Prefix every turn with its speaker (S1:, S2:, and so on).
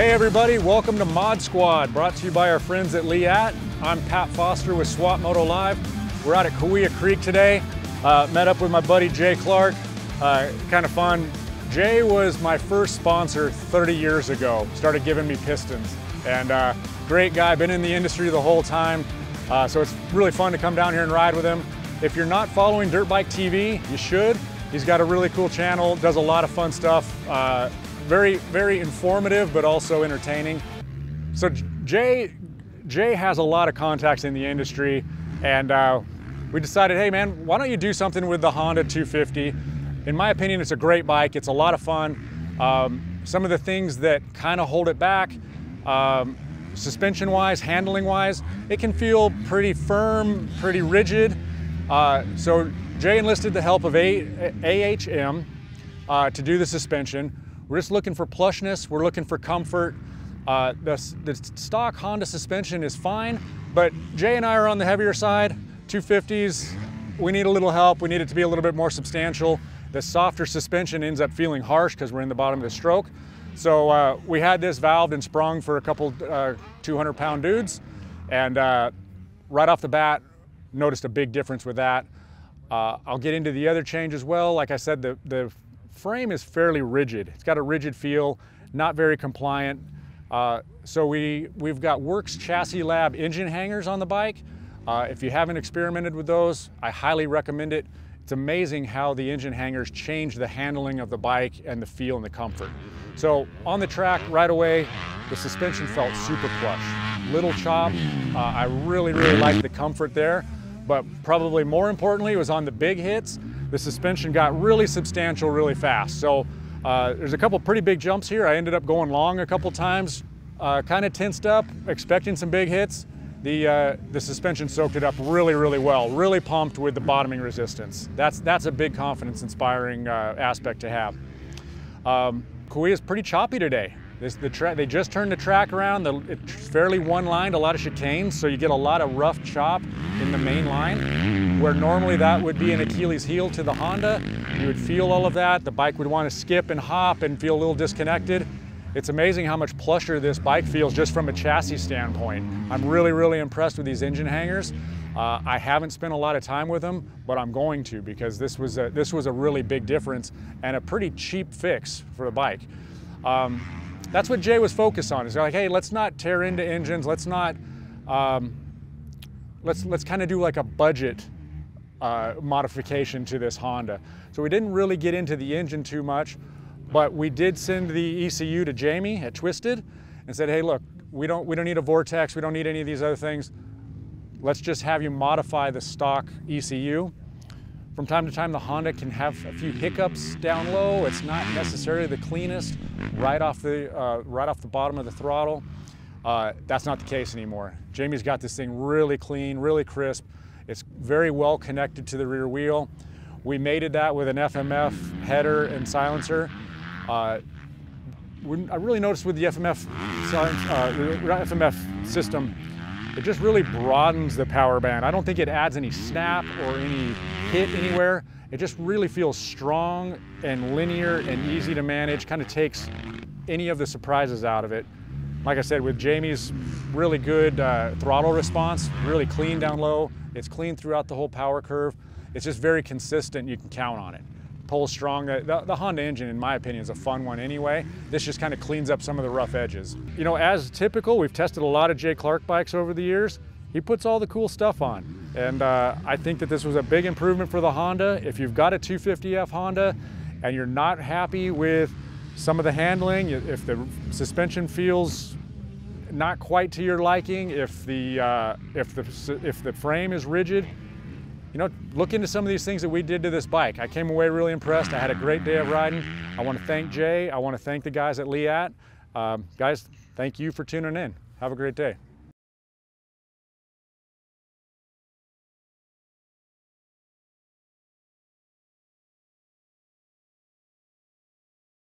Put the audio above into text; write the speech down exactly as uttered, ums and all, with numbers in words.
S1: Hey everybody, welcome to Mod Squad, brought to you by our friends at Leat. I'm Pat Foster with Swap Moto Live. We're out at Kaweah Creek today. Uh, met up with my buddy Jay Clark. Uh, kind of fun. Jay was my first sponsor thirty years ago. Started giving me pistons. And uh, great guy, been in the industry the whole time. Uh, so it's really fun to come down here and ride with him. If you're not following Dirt Bike T V, you should. He's got a really cool channel, does a lot of fun stuff. Uh, very, very informative, but also entertaining. So Jay, Jay has a lot of contacts in the industry, and uh, we decided, hey man, why don't you do something with the Honda two fifty? In my opinion, it's a great bike. It's a lot of fun. Um, some of the things that kind of hold it back, um, suspension-wise, handling-wise, it can feel pretty firm, pretty rigid. Uh, so Jay enlisted the help of A H M uh, to do the suspension. We're just looking for plushness, we're looking for comfort. Uh, the, the stock Honda suspension is fine, but Jay and I are on the heavier side. two fifties, we need a little help, we need it to be a little bit more substantial. The softer suspension ends up feeling harsh because we're in the bottom of the stroke. So uh, we had this valved and sprung for a couple uh, two hundred pound dudes, and uh, right off the bat, noticed a big difference with that. Uh, I'll get into the other change as well. Like I said, the, the frame is fairly rigid. It's got a rigid feel, not very compliant. Uh, so we, we've got Works Chassis Lab engine hangers on the bike. Uh, if you haven't experimented with those, I highly recommend it. It's amazing how the engine hangers change the handling of the bike and the feel and the comfort. So on the track right away, the suspension felt super plush. Little chop, uh, I really, really liked the comfort there. But probably more importantly, it was on the big hits, the suspension got really substantial really fast. So uh, there's a couple pretty big jumps here. I ended up going long a couple times, uh, kind of tensed up, expecting some big hits. The, uh, the suspension soaked it up really, really well, really pumped with the bottoming resistance. That's, that's a big confidence-inspiring uh, aspect to have. Um, Kaweah is pretty choppy today. This, the tra they just turned the track around. The, it's fairly one-lined, a lot of chicanes, so you get a lot of rough chop in the main line, where normally that would be an Achilles heel to the Honda. You would feel all of that. The bike would want to skip and hop and feel a little disconnected. It's amazing how much plusher this bike feels just from a chassis standpoint. I'm really, really impressed with these engine hangers. Uh, I haven't spent a lot of time with them, but I'm going to, because this was a, this was a really big difference and a pretty cheap fix for the bike. Um, That's what Jay was focused on. He's like, hey, let's not tear into engines. Let's not, um, let's, let's kind of do like a budget uh, modification to this Honda. So we didn't really get into the engine too much, but we did send the E C U to Jamie at Twisted and said, hey, look, we don't, we don't need a Vortex. We don't need any of these other things. Let's just have you modify the stock E C U. From time to time, the Honda can have a few hiccups down low. It's not necessarily the cleanest right off the, uh, right off the bottom of the throttle. Uh, that's not the case anymore. Jamie's got this thing really clean, really crisp. It's very well connected to the rear wheel. We mated that with an F M F header and silencer. Uh, I really noticed with the F M F, uh, F M F system, it just really broadens the power band. I don't think it adds any snap or any hit anywhere. It just really feels strong and linear and easy to manage, kind of takes any of the surprises out of it. Like I said, with Jamie's really good uh, throttle response, really clean down low. It's clean throughout the whole power curve. It's just very consistent, you can count on it. Pulls strong. The, the Honda engine, in my opinion, is a fun one anyway. This just kind of cleans up some of the rough edges. You know, as typical, we've tested a lot of Jay Clark bikes over the years. He puts all the cool stuff on. And uh, I think that this was a big improvement for the Honda. If you've got a two fifty F Honda and you're not happy with some of the handling, if the suspension feels not quite to your liking, if the, uh, if the, if the frame is rigid, you know, look into some of these things that we did to this bike. I came away really impressed. I had a great day of riding. I want to thank Jay. I want to thank the guys at Leat. Um, guys, thank you for tuning in. Have a great day.